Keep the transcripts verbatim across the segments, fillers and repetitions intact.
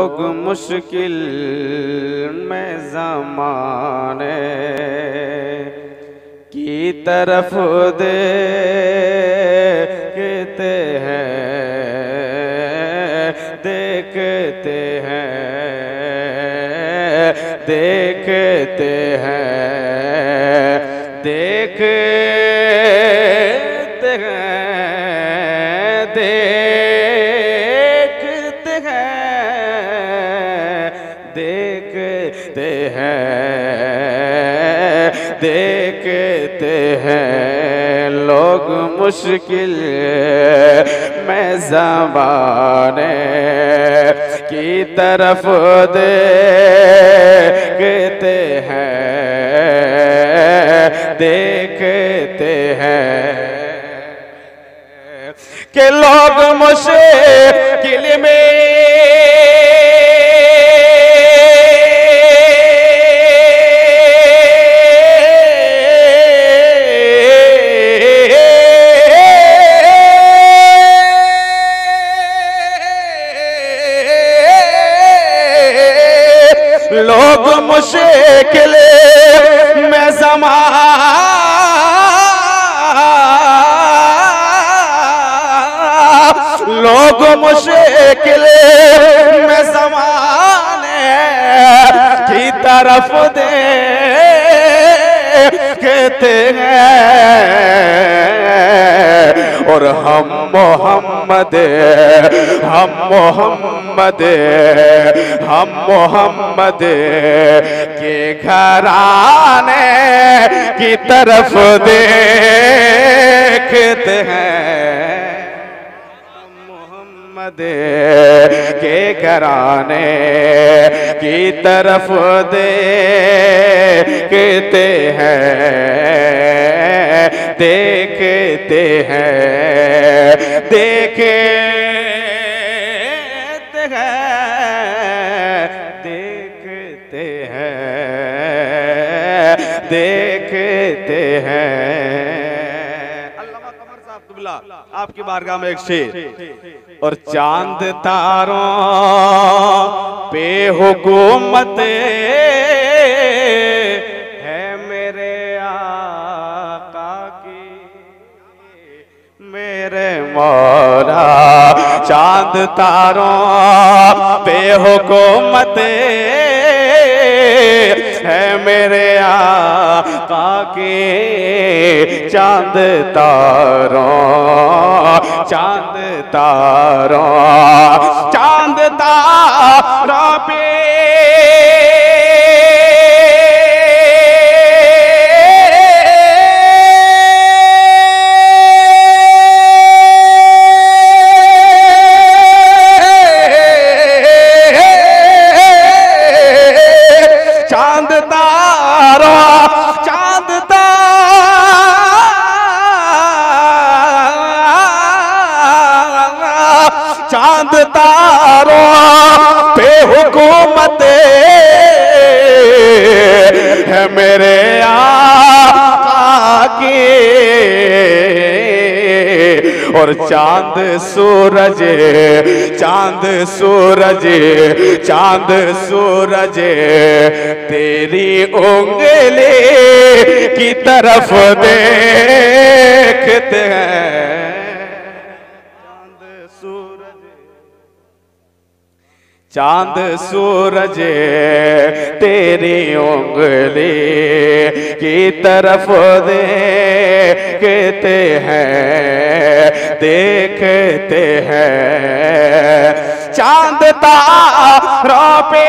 लोग मुश्किल में ज़माने की तरफ देखते हैं, देखते हैं, देखते हैं, देखते हैं, देखते हैं, देखते हैं, देखते हैं। लोग मुश्किल में ज़माने की तरफ देखते हैं, देखते हैं कि लोग मुश्किल में लोग मुश्किल में ज़माने लोग मुश्किल में ज़माने की तरफ देखते हैं और हम मोहम्मद हम मोहम्मद हम मोहम्मद के घराने की तरफ देखते हैं, मोहम्मद के घराने की तरफ देखते हैं, देखते हैं, देखते हैं, देखते हैं, देखते हैं। अल्लामा कमर साहब कुबला आपकी बारगाह में एक शेर। और चांद तारों पे हुकूमत है मेरे आका की, मेरे मौला। चांद तारों पे हुकूमत है मेरे आका की, चांद तारों चांद तारों चांद तारों पे चांद तारों चांद चांद तारों पे हुकूमत है मेरे आका की। और चांद सूरज चांद सूरज चांद सूरज तेरी उंगली की तरफ देखते हैं, चांद सूरज तेरी उंगली की तरफ देखते हैं, देखते हैं। चांद तारों पे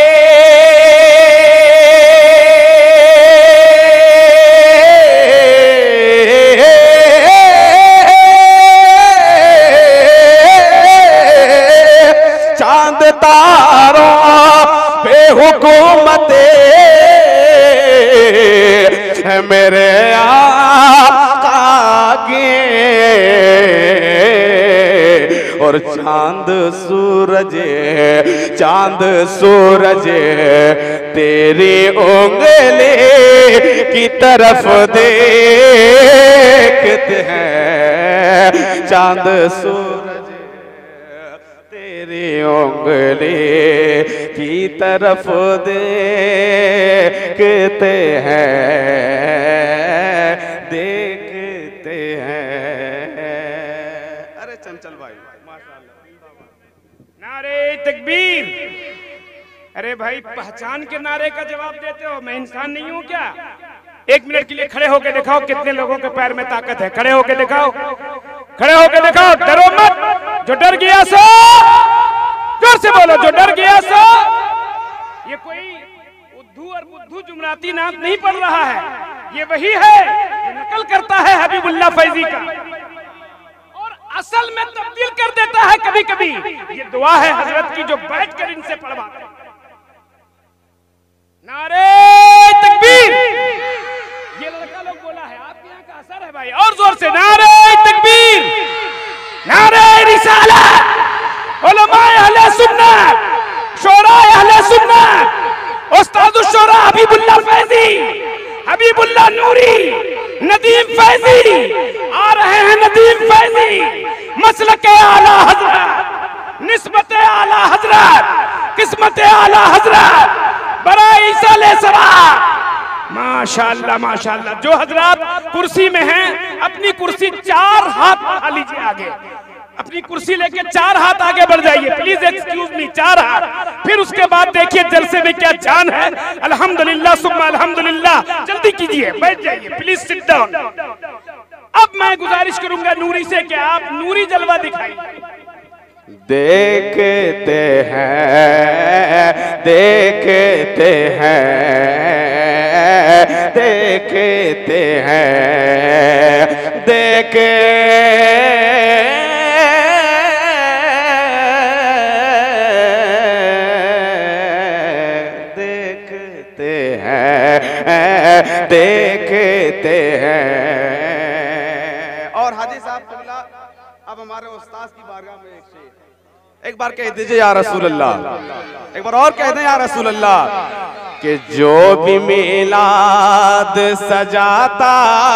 चांद तारों पे हुकूमत है मेरे आका की। और चांद सूरज चांद सूरज तेरी उंगली की तरफ देखते हैं, चांद सूरज तेरी उंगली की तरफ देखते हैं, देखते हैं। अरे चंचल भाई माशाअल्लाह। नारे तकबीर। अरे भाई पहचान के नारे का जवाब देते हो, मैं इंसान नहीं हूं क्या? एक मिनट के लिए खड़े होके दिखाओ कितने लोगों के पैर में ताकत है। खड़े होके दिखाओ, खड़े होके दिखाओ। डरो मत, जो डर गया सो जोर से बोलो, जो डर गया सो। ये कोई उद्धू और बुद्धू जुमराती नाम नहीं पढ़ रहा है, ये वही है जो नकल करता है हबीबुल्लाह फैजी का और असल में तब्दील कर देता है कभी कभी। ये दुआ है हजरत की जो बैठकर इनसे पढ़वाते हैं। नारे तकबीर। ये लड़का लोग बोला है, आपके यहाँ का असर है भाई। और जोर से नारे तकबीर, नारे रिसालत, उलमाए अहले सुन्नत, शोराए अहले सुन्नत, उस्तादुश शोरा हबीबुल्लाह फैजी, हबीबुल्लाह नूरी, नदीम फैजी आ रहे हैं। नदीम फैजी मसलके आला हजरत, निस्बते आला हजरत, किस्मते आला हजरत, बराई साले सरा। माशाअल्लाह माशाअल्लाह। जो हजरात कुर्सी में हैं अपनी कुर्सी चार हाथ बढ़ा लीजिए आगे, अपनी कुर्सी लेके चार हाथ आगे बढ़ जाइए प्लीज, एक्सक्यूज मी, चार हाथ। फिर उसके बाद देखिए जलसे में क्या जान है। अल्हम्दुलिल्लाह सुम्मा अल्हम्दुलिल्लाह। जल्दी कीजिए, बैठ जाइए प्लीज, सिट डाउन। अब मैं गुजारिश करूंगा नूरी से कि आप नूरी जलवा दिखाइए। देखते हैं, देखते हैं, देखते हैं, देखे देखते हैं, देखते हैं। और हाजी साहब अब हमारे उस्ताद की बारगाह में एक शेर, एक बार कह दीजिए या रसूल अल्लाह, एक बार और कह दें या रसूल अल्लाह, कि जो भी मिलाद सजाता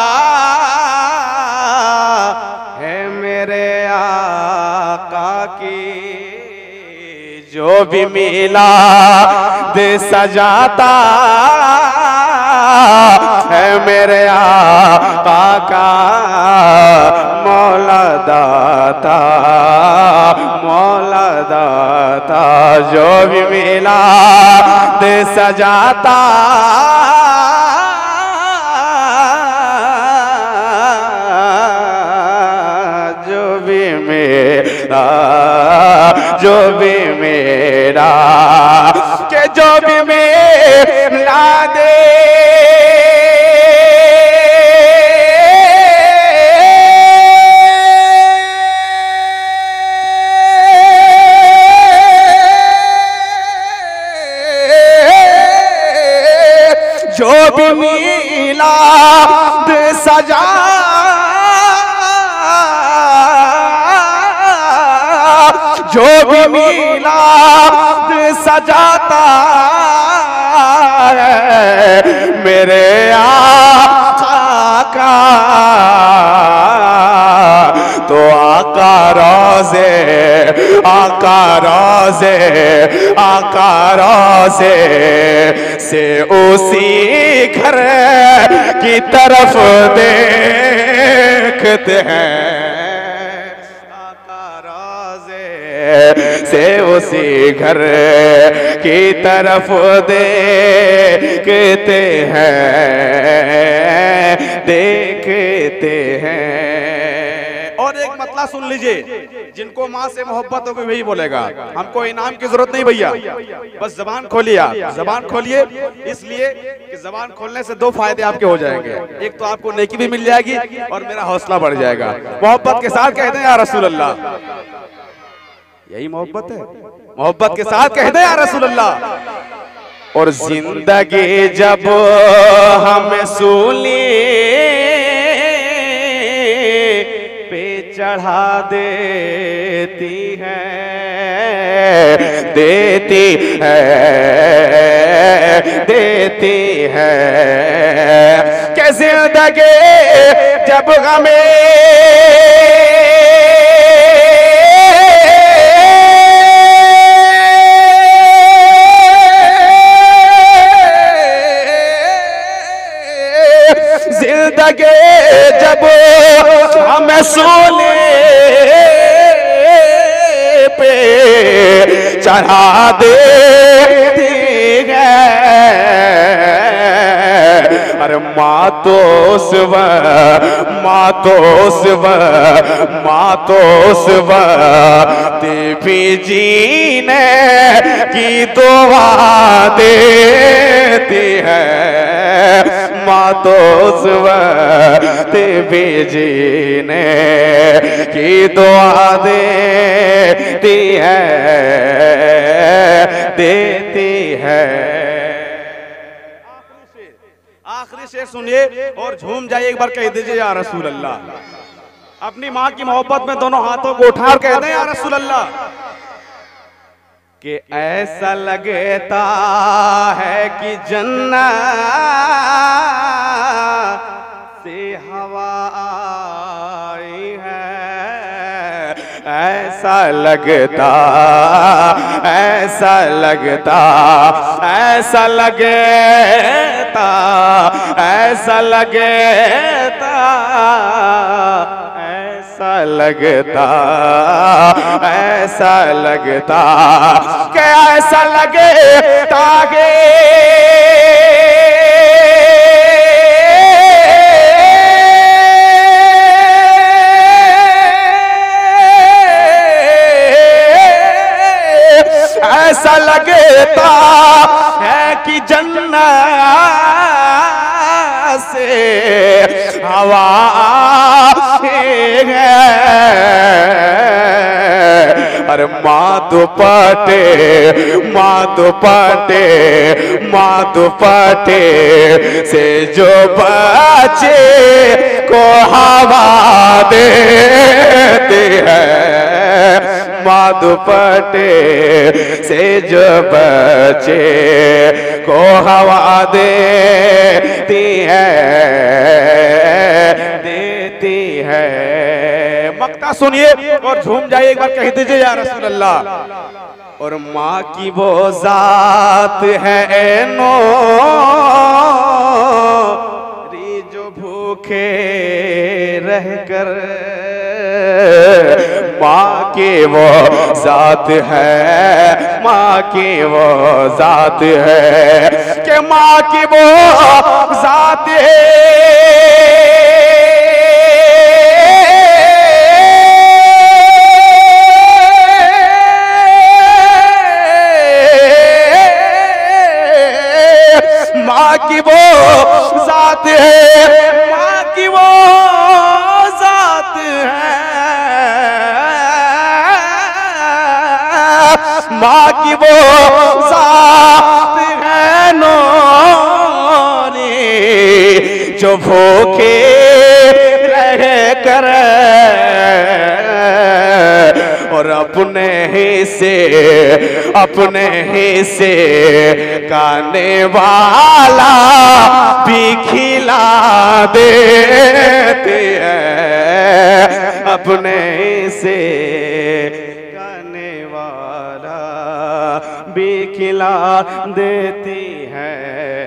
है मेरे आका की, जो भी मिलाद सजाता है मेरे आका का, मौला दाता, मौला दाता, जो भी मिलाद सजाता जो भी मेरा, जो भी मेरा, के जो भी मेरा दे जो भी मिलाद सजा जो भी मिलाद सजाता है मेरे आका का, तो आका रोज़े, आका रोज़े, आका रोज़े से उसी घर की तरफ देखते हैं, आका रोज़े से उसी घर की तरफ देखते हैं, देखते हैं। और एक मतला सुन लीजिए, जिनको माँ से मोहब्बत होगी वही बोलेगा, हमको इनाम की जरूरत नहीं भैया, बस जबान खोलिए, आप जबान खोलिए, इसलिए कि जबान खोलने से दो फायदे आपके हो जाएंगे, एक तो आपको नेकी भी मिल जाएगी और मेरा हौसला बढ़ जाएगा। मोहब्बत के साथ कहते हैं या रसूल अल्लाह, यही मोहब्बत है, मोहब्बत के साथ कहते हैं या रसूल अल्लाह। और जिंदगी जब हमें सूली पे चढ़ा देती है, देती है, देती है, कि जिंदगी जब हमें जब हमें सोने पे चढ़ा देती है। अरे माँ तो शिव, माँ तो शिव, माँ तो शिव देवी जीने की दुआ देती है। माँ तो शिव देवी जीने की दुआ देती है, देती है। आखिरी शेर सुनिए और झूम जाइए, एक बार कह दीजिए या रसूल अल्लाह। अपनी माँ की मोहब्बत में दोनों हाथों को उठा और कह दें या रसूल अल्लाह। कि ऐसा लगता है कि जन्नत से हवा आई है। ऐसा लगता, ऐसा लगता, ऐसा लगता, ऐसा लगता, ऐसा लगता, ऐसा लगता कि ऐसा लगता कि ऐसा लगता है कि जन्नत से हवा है। अरे माँ दुपट्टे, माँ दुपट्टे, माँ दुपट्टे से जो बच्चे को हवा देते हैं। माँ दुपट्टे से जो बच्चे को हवा देती है, देती है। मक्ता सुनिए और झूम जाइए, एक बार कह दीजिए या रसूल अल्लाह। और माँ की वो जात है नो री जो भूखे रहकर, माँ की वो जात है, माँ की वो जात है कि माँ की वो जात है। माँ की वो जात है, माँ की वो जात है, माँ की वो जात है नूरी जो भूखे रह कर और अपने ही से, अपने ही से खाने वाला भी खिला देते हैं। अपने ही से खाने वाला भी खिला देती है।